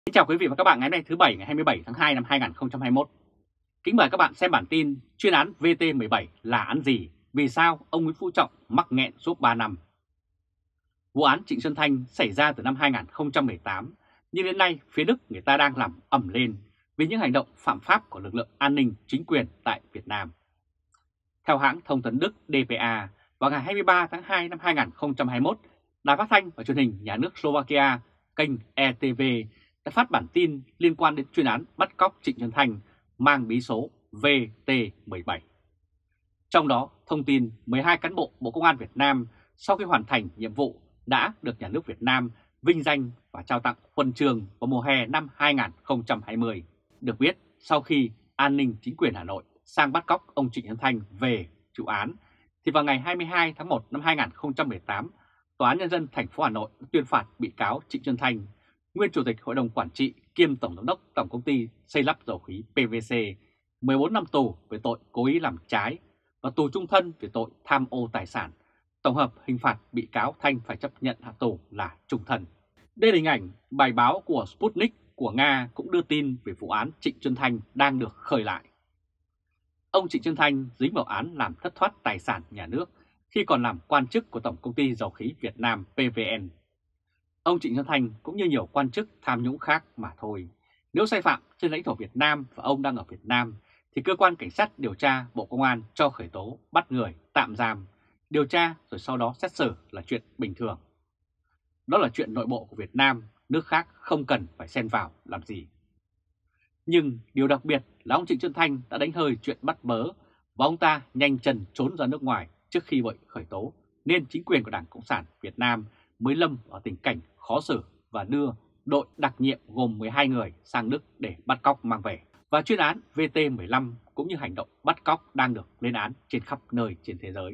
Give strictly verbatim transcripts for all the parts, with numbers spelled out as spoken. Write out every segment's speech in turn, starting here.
Xin chào quý vị và các bạn ngày hôm nay thứ Bảy ngày hai mươi bảy tháng hai năm hai nghìn không trăm hai mươi mốt. Kính mời các bạn xem bản tin chuyên án vê tê mười bảy là án gì, vì sao ông Nguyễn Phú Trọng mắc nghẹn suốt ba năm. Vụ án Trịnh Xuân Thanh xảy ra từ năm hai nghìn không trăm mười tám, nhưng đến nay phía Đức người ta đang làm ầm lên vì những hành động phạm pháp của lực lượng an ninh chính quyền tại Việt Nam. Theo hãng thông tấn Đức đê pê a, vào ngày hai mươi ba tháng hai năm hai nghìn không trăm hai mươi mốt, Đài Phát thanh và Truyền hình Nhà nước Slovakia, kênh e tê vê đã phát bản tin liên quan đến chuyên án bắt cóc Trịnh Xuân Thanh mang bí số vê tê mười bảy. Trong đó, thông tin mười hai cán bộ Bộ Công an Việt Nam sau khi hoàn thành nhiệm vụ đã được Nhà nước Việt Nam vinh danh và trao tặng huân chương vào mùa hè năm hai nghìn không trăm hai mươi. Được biết, sau khi an ninh chính quyền Hà Nội sang bắt cóc ông Trịnh Xuân Thanh về trụ án, thì vào ngày hai mươi hai tháng một năm hai nghìn không trăm mười tám, Tòa án Nhân dân thành phố Hà Nội tuyên phạt bị cáo Trịnh Xuân Thanh, nguyên Chủ tịch Hội đồng Quản trị kiêm Tổng giám đốc Tổng công ty xây lắp dầu khí pê vê xê, mười bốn năm tù về tội cố ý làm trái và tù trung thân về tội tham ô tài sản. Tổng hợp hình phạt bị cáo Thanh phải chấp nhận hạ tù là trung thân. Đây là hình ảnh bài báo của Sputnik của Nga cũng đưa tin về vụ án Trịnh Xuân Thanh đang được khởi lại. Ông Trịnh Xuân Thanh dính vào án làm thất thoát tài sản nhà nước khi còn làm quan chức của Tổng công ty dầu khí Việt Nam pê vê en. Ông Trịnh Xuân Thanh cũng như nhiều quan chức tham nhũng khác mà thôi. Nếu sai phạm trên lãnh thổ Việt Nam và ông đang ở Việt Nam, thì cơ quan cảnh sát điều tra Bộ Công an cho khởi tố, bắt người, tạm giam, điều tra rồi sau đó xét xử là chuyện bình thường. Đó là chuyện nội bộ của Việt Nam, nước khác không cần phải xen vào làm gì. Nhưng điều đặc biệt là ông Trịnh Xuân Thanh đã đánh hơi chuyện bắt bớ và ông ta nhanh chân trốn ra nước ngoài trước khi bị khởi tố, nên chính quyền của Đảng Cộng sản Việt Nam mới lâm ở tình cảnh khó xử và đưa đội đặc nhiệm gồm mười hai người sang Đức để bắt cóc mang về. Và chuyên án vê tê mười lăm cũng như hành động bắt cóc đang được lên án trên khắp nơi trên thế giới.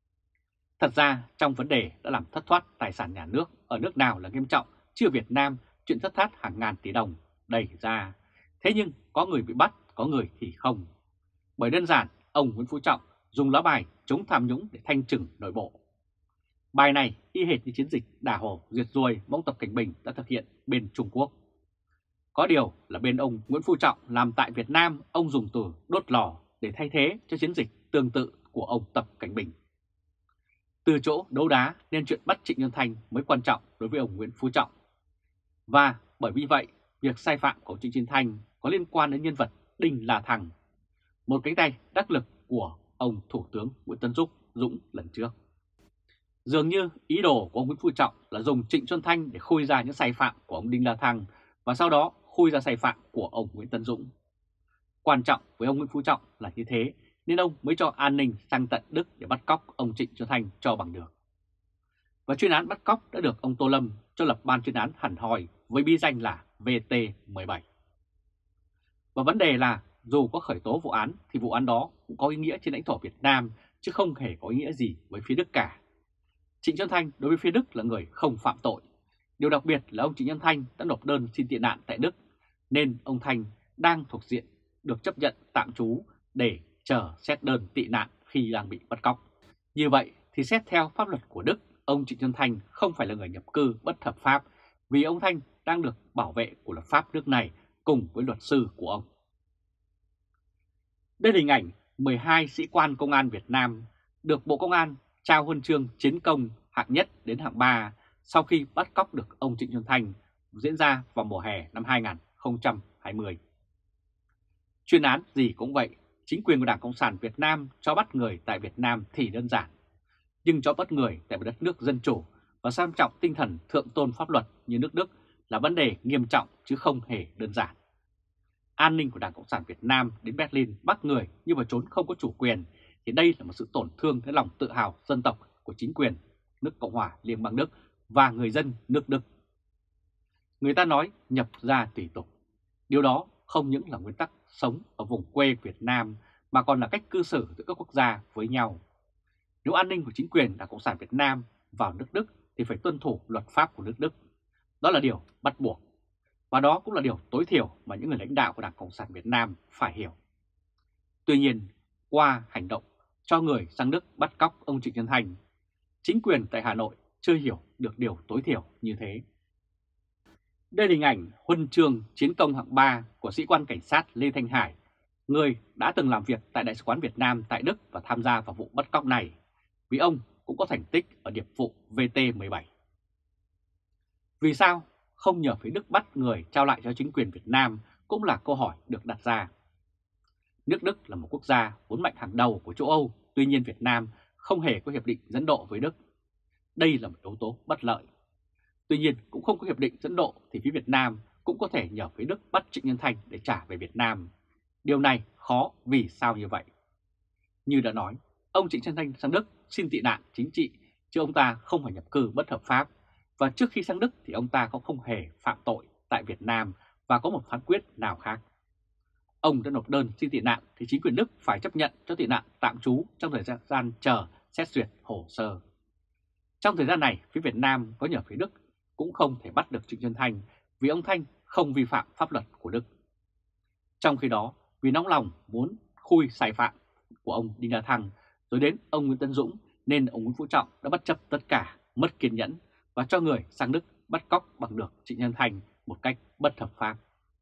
Thật ra trong vấn đề đã làm thất thoát tài sản nhà nước ở nước nào là nghiêm trọng, chứ ở Việt Nam chuyện thất thoát hàng ngàn tỷ đồng đầy ra. Thế nhưng có người bị bắt, có người thì không. Bởi đơn giản ông Nguyễn Phú Trọng dùng lá bài chống tham nhũng để thanh trừng nội bộ. Bài này y hệt như chiến dịch đả hổ diệt ruồi mà ông Tập Cảnh Bình đã thực hiện bên Trung Quốc. Có điều là bên ông Nguyễn Phú Trọng làm tại Việt Nam, ông dùng từ đốt lò để thay thế cho chiến dịch tương tự của ông Tập Cảnh Bình. Từ chỗ đấu đá nên chuyện bắt Trịnh Xuân Thanh mới quan trọng đối với ông Nguyễn Phú Trọng. Và bởi vì vậy, việc sai phạm của Trịnh Xuân Thanh có liên quan đến nhân vật Đinh La Thăng, một cánh tay đắc lực của ông Thủ tướng Nguyễn Tấn Dũng Dũng lần trước. Dường như ý đồ của ông Nguyễn Phú Trọng là dùng Trịnh Xuân Thanh để khui ra những sai phạm của ông Đinh La Thăng và sau đó khui ra sai phạm của ông Nguyễn Tấn Dũng. Quan trọng với ông Nguyễn Phú Trọng là như thế nên ông mới cho an ninh sang tận Đức để bắt cóc ông Trịnh Xuân Thanh cho bằng được. Và chuyên án bắt cóc đã được ông Tô Lâm cho lập ban chuyên án hẳn hoi với bí danh là vê tê mười bảy. Và vấn đề là dù có khởi tố vụ án thì vụ án đó cũng có ý nghĩa trên lãnh thổ Việt Nam chứ không hề có ý nghĩa gì với phía Đức cả. Trịnh Xuân Thanh đối với phía Đức là người không phạm tội. Điều đặc biệt là ông Trịnh Xuân Thanh đã nộp đơn xin tị nạn tại Đức nên ông Thanh đang thuộc diện được chấp nhận tạm trú để chờ xét đơn tị nạn khi đang bị bắt cóc. Như vậy thì xét theo pháp luật của Đức, ông Trịnh Xuân Thanh không phải là người nhập cư bất hợp pháp vì ông Thanh đang được bảo vệ của luật pháp nước này cùng với luật sư của ông. Đây là hình ảnh mười hai sĩ quan công an Việt Nam được Bộ Công an trao huân chương chiến công hạng nhất đến hạng ba sau khi bắt cóc được ông Trịnh Xuân Thanh diễn ra vào mùa hè năm hai nghìn không trăm hai mươi. Chuyên án gì cũng vậy, chính quyền của Đảng Cộng sản Việt Nam cho bắt người tại Việt Nam thì đơn giản, nhưng cho bắt người tại một đất nước dân chủ và xem trọng tinh thần thượng tôn pháp luật như nước Đức là vấn đề nghiêm trọng chứ không hề đơn giản. An ninh của Đảng Cộng sản Việt Nam đến Berlin bắt người nhưng mà trốn không có chủ quyền thì đây là một sự tổn thương đến lòng tự hào dân tộc của chính quyền nước Cộng hòa Liên bang Đức và người dân nước Đức. Người ta nói nhập gia tùy tục. Điều đó không những là nguyên tắc sống ở vùng quê Việt Nam mà còn là cách cư xử giữa các quốc gia với nhau. Nếu an ninh của chính quyền Đảng Cộng sản Việt Nam vào nước Đức thì phải tuân thủ luật pháp của nước Đức. Đó là điều bắt buộc. Và đó cũng là điều tối thiểu mà những người lãnh đạo của Đảng Cộng sản Việt Nam phải hiểu. Tuy nhiên, qua hành động cho người sang Đức bắt cóc ông Trịnh Xuân Thanh, chính quyền tại Hà Nội chưa hiểu được điều tối thiểu như thế. Đây là hình ảnh huân chương chiến công hạng ba của sĩ quan cảnh sát Lê Thanh Hải, người đã từng làm việc tại Đại sứ quán Việt Nam tại Đức và tham gia vào vụ bắt cóc này, vì ông cũng có thành tích ở điệp vụ V T mười bảy. Vì sao không nhờ phía Đức bắt người trao lại cho chính quyền Việt Nam cũng là câu hỏi được đặt ra. Nước Đức là một quốc gia vốn mạnh hàng đầu của châu Âu, tuy nhiên Việt Nam không hề có hiệp định dẫn độ với Đức. Đây là một yếu tố bất lợi. Tuy nhiên cũng không có hiệp định dẫn độ thì phía Việt Nam cũng có thể nhờ phía Đức bắt Trịnh Nhân Thanh để trả về Việt Nam. Điều này khó vì sao như vậy? Như đã nói, ông Trịnh Nhân Thanh sang Đức xin tị nạn chính trị chứ ông ta không phải nhập cư bất hợp pháp. Và trước khi sang Đức thì ông ta cũng không hề phạm tội tại Việt Nam và có một phán quyết nào khác. Ông đã nộp đơn xin tị nạn thì chính quyền Đức phải chấp nhận cho tị nạn tạm trú trong thời gian chờ xét duyệt hồ sơ. Trong thời gian này, phía Việt Nam có nhờ phía Đức cũng không thể bắt được Trịnh Nhân Thanh vì ông Thanh không vi phạm pháp luật của Đức. Trong khi đó, vì nóng lòng muốn khui sai phạm của ông Đinh La Thăng rồi đến ông Nguyễn Tấn Dũng nên ông Nguyễn Phú Trọng đã bất chấp tất cả, mất kiên nhẫn và cho người sang Đức bắt cóc bằng được Trịnh Nhân Thanh một cách bất hợp pháp.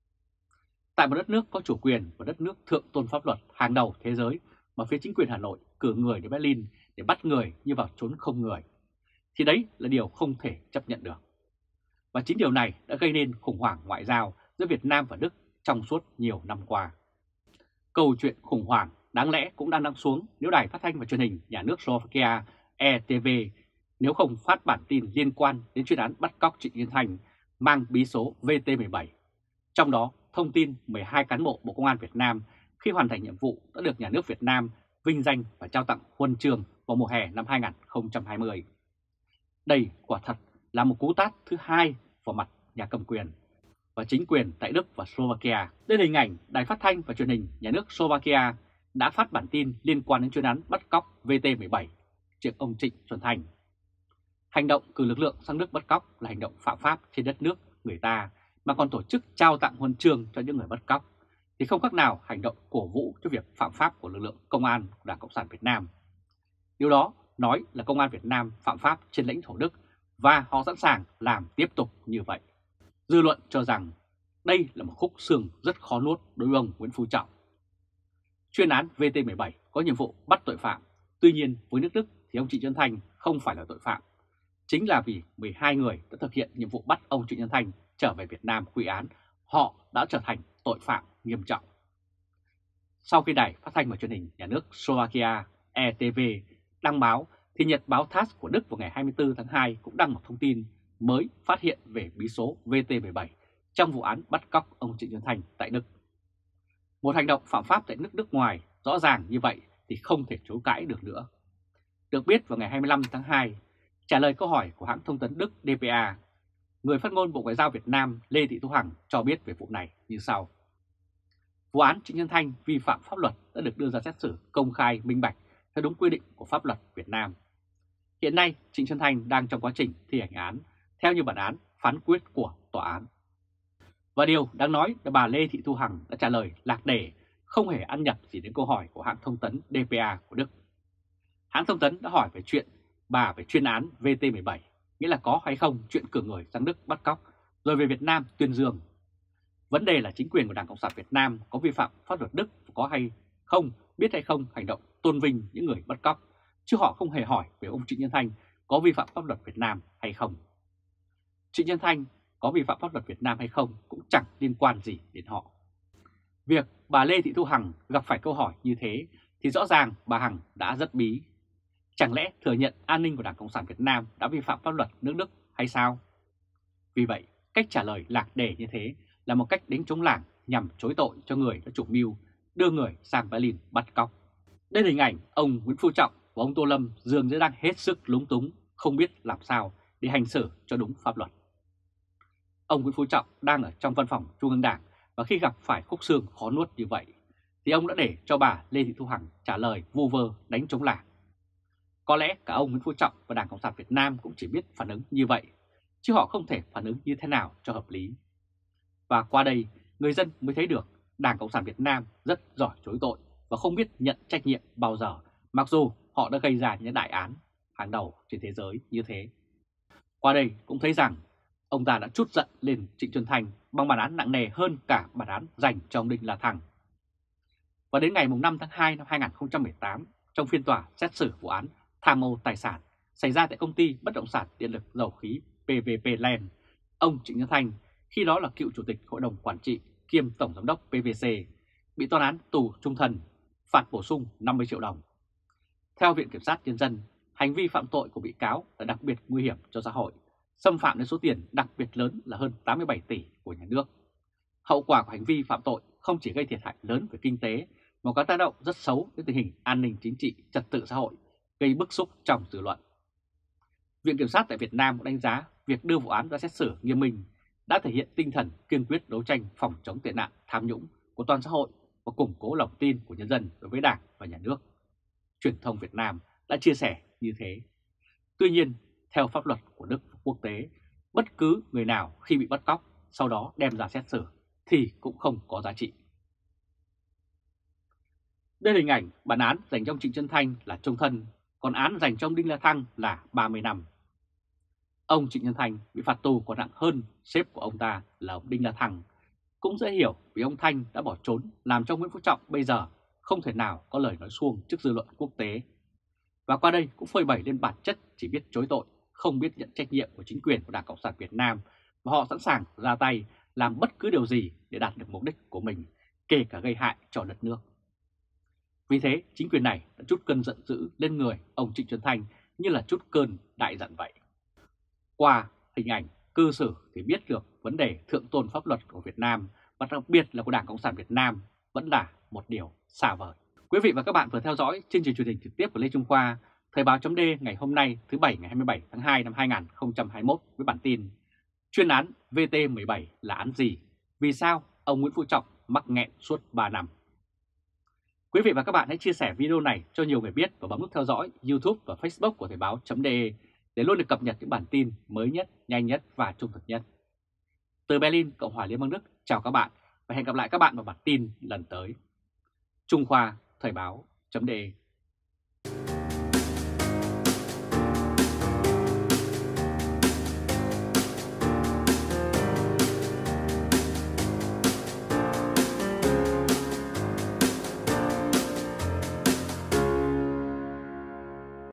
Tại một đất nước có chủ quyền và đất nước thượng tôn pháp luật hàng đầu thế giới mà phía chính quyền Hà Nội cử người đến Berlin để bắt người như vào trốn không người, thì đấy là điều không thể chấp nhận được. Và chính điều này đã gây nên khủng hoảng ngoại giao giữa Việt Nam và Đức trong suốt nhiều năm qua. Câu chuyện khủng hoảng đáng lẽ cũng đang lắng xuống nếu đài phát thanh và truyền hình nhà nước Slovakia E T V nếu không phát bản tin liên quan đến chuyên án bắt cóc Trịnh Nhân Thanh mang bí số V T mười bảy. Trong đó thông tin mười hai cán bộ Bộ Công an Việt Nam khi hoàn thành nhiệm vụ đã được nhà nước Việt Nam vinh danh và trao tặng huân chương vào mùa hè năm hai nghìn không trăm hai mươi. Đây quả thật là một cú tát thứ hai vào mặt nhà cầm quyền và chính quyền tại Đức và Slovakia. Đây là hình ảnh đài phát thanh và truyền hình nhà nước Slovakia đã phát bản tin liên quan đến chuyên án bắt cóc V T mười bảy trước ông Trịnh Xuân Thanh. Hành động cử lực lượng sang Đức bắt cóc là hành động phạm pháp trên đất nước người ta, mà còn tổ chức trao tặng huân chương cho những người bắt cóc thì không khác nào hành động cổ vũ cho việc phạm pháp của lực lượng công an của Đảng Cộng sản Việt Nam. Điều đó nói là công an Việt Nam phạm pháp trên lãnh thổ Đức và họ sẵn sàng làm tiếp tục như vậy. Dư luận cho rằng đây là một khúc xương rất khó nuốt đối với ông Nguyễn Phú Trọng. Chuyên án V T mười bảy có nhiệm vụ bắt tội phạm, tuy nhiên với nước Đức thì ông Trịnh Nhân Thanh không phải là tội phạm. Chính là vì mười hai người đã thực hiện nhiệm vụ bắt ông Trịnh Nhân Thanh trở về Việt Nam quy án, họ đã trở thành tội phạm nghiêm trọng. Sau khi đài phát thanh và truyền hình nhà nước Slovakia E T V đăng báo, thì Nhật báo tát ét của Đức vào ngày hai mươi tư tháng hai cũng đăng một thông tin mới phát hiện về bí số V T mười bảy trong vụ án bắt cóc ông Trịnh Nhân Thanh tại Đức. Một hành động phạm pháp tại nước nước ngoài rõ ràng như vậy thì không thể chối cãi được nữa. Được biết vào ngày hai mươi lăm tháng hai, trả lời câu hỏi của hãng thông tấn Đức D P A, người phát ngôn Bộ Ngoại giao Việt Nam Lê Thị Thu Hằng cho biết về vụ này như sau. Vụ án Trịnh Nhân Thanh vi phạm pháp luật đã được đưa ra xét xử công khai minh bạch theo đúng quy định của pháp luật Việt Nam. Hiện nay, Trịnh Nhân Thanh đang trong quá trình thi hành án theo như bản án phán quyết của tòa án. Và điều đáng nói là bà Lê Thị Thu Hằng đã trả lời lạc đề, không hề ăn nhập gì đến câu hỏi của hãng thông tấn D P A của Đức. Hãng thông tấn đã hỏi về chuyện bà về chuyên án V T mười bảy, nghĩa là có hay không chuyện cử người sang Đức bắt cóc rồi về Việt Nam tuyên dương. Vấn đề là chính quyền của Đảng Cộng sản Việt Nam có vi phạm pháp luật Đức, có hay không, biết hay không hành động tôn vinh những người bắt cóc, chứ họ không hề hỏi về ông Trịnh Nhân Thanh có vi phạm pháp luật Việt Nam hay không. Trịnh Nhân Thanh có vi phạm pháp luật Việt Nam hay không cũng chẳng liên quan gì đến họ. Việc bà Lê Thị Thu Hằng gặp phải câu hỏi như thế thì rõ ràng bà Hằng đã rất bí. Chẳng lẽ thừa nhận an ninh của Đảng Cộng sản Việt Nam đã vi phạm pháp luật nước Đức hay sao? Vì vậy, cách trả lời lạc đề như thế là một cách đánh trống lảng nhằm chối tội cho người đã chủ mưu đưa người sang Berlin bắt cóc. Đây là hình ảnh ông Nguyễn Phú Trọng và ông Tô Lâm dường như đang hết sức lúng túng, không biết làm sao để hành xử cho đúng pháp luật. Ông Nguyễn Phú Trọng đang ở trong văn phòng Trung ương Đảng và khi gặp phải khúc xương khó nuốt như vậy thì ông đã để cho bà Lê Thị Thu Hằng trả lời vu vơ đánh trống lảng. Có lẽ cả ông Nguyễn Phú Trọng và Đảng Cộng sản Việt Nam cũng chỉ biết phản ứng như vậy, chứ họ không thể phản ứng như thế nào cho hợp lý. Và qua đây, người dân mới thấy được Đảng Cộng sản Việt Nam rất giỏi chối tội và không biết nhận trách nhiệm bao giờ, mặc dù họ đã gây ra những đại án hàng đầu trên thế giới như thế. Qua đây cũng thấy rằng ông ta đã trút giận lên Trịnh Xuân Thanh bằng bản án nặng nề hơn cả bản án dành cho ông Đinh La Thăng. Và đến ngày năm tháng hai năm hai nghìn không trăm mười tám, trong phiên tòa xét xử vụ án tham ô tài sản xảy ra tại công ty bất động sản điện lực dầu khí pê vê pê Land, ông Trịnh Xuân Thanh, khi đó là cựu chủ tịch hội đồng quản trị kiêm tổng giám đốc pê vê xê, bị tòa án tù chung thân, phạt bổ sung năm mươi triệu đồng. Theo Viện Kiểm sát Nhân dân, hành vi phạm tội của bị cáo là đặc biệt nguy hiểm cho xã hội, xâm phạm đến số tiền đặc biệt lớn là hơn tám mươi bảy tỷ của nhà nước. Hậu quả của hành vi phạm tội không chỉ gây thiệt hại lớn về kinh tế mà có tác động rất xấu đến tình hình an ninh chính trị, trật tự xã hội, gây bức xúc trong dư luận. Viện Kiểm sát tại Việt Nam cũng đánh giá việc đưa vụ án ra xét xử nghiêm minh đã thể hiện tinh thần kiên quyết đấu tranh phòng chống tệ nạn tham nhũng của toàn xã hội và củng cố lòng tin của nhân dân đối với Đảng và Nhà nước. Truyền thông Việt Nam đã chia sẻ như thế. Tuy nhiên, theo pháp luật của Đức và quốc tế, bất cứ người nào khi bị bắt cóc sau đó đem ra xét xử thì cũng không có giá trị. Đây là hình ảnh bản án dành cho ông Trịnh Xuân Thanh là chung thân, còn án dành cho ông Đinh La Thăng là ba mươi năm. Ông Trịnh Xuân Thanh bị phạt tù còn nặng hơn sếp của ông ta là ông Đinh La Thăng. Cũng dễ hiểu vì ông Thanh đã bỏ trốn làm cho Nguyễn Phú Trọng bây giờ không thể nào có lời nói suông trước dư luận quốc tế. Và qua đây cũng phơi bày lên bản chất chỉ biết chối tội, không biết nhận trách nhiệm của chính quyền của Đảng Cộng sản Việt Nam, và họ sẵn sàng ra tay làm bất cứ điều gì để đạt được mục đích của mình, kể cả gây hại cho đất nước. Vì thế, chính quyền này đã trút cơn giận dữ lên người ông Trịnh Xuân Thanh như là trút cơn đại giận vậy. Qua hình ảnh, cư xử thì biết được vấn đề thượng tôn pháp luật của Việt Nam và đặc biệt là của Đảng Cộng sản Việt Nam vẫn là một điều xa vời. Quý vị và các bạn vừa theo dõi chương trình truyền hình trực tiếp của Lê Trung Khoa, Thời báo chấm D ngày hôm nay thứ Bảy ngày hai mươi bảy tháng hai năm hai nghìn không trăm hai mươi mốt với bản tin chuyên án vê tê mười bảy là án gì? Vì sao ông Nguyễn Phú Trọng mắc nghẹn suốt ba năm? Quý vị và các bạn hãy chia sẻ video này cho nhiều người biết và bấm nút theo dõi YouTube và Facebook của Thời báo chấm D để luôn được cập nhật những bản tin mới nhất, nhanh nhất và trung thực nhất. Từ Berlin, Cộng hòa Liên bang Đức, chào các bạn và hẹn gặp lại các bạn vào bản tin lần tới. Trung Khoa, Thời báo chấm D.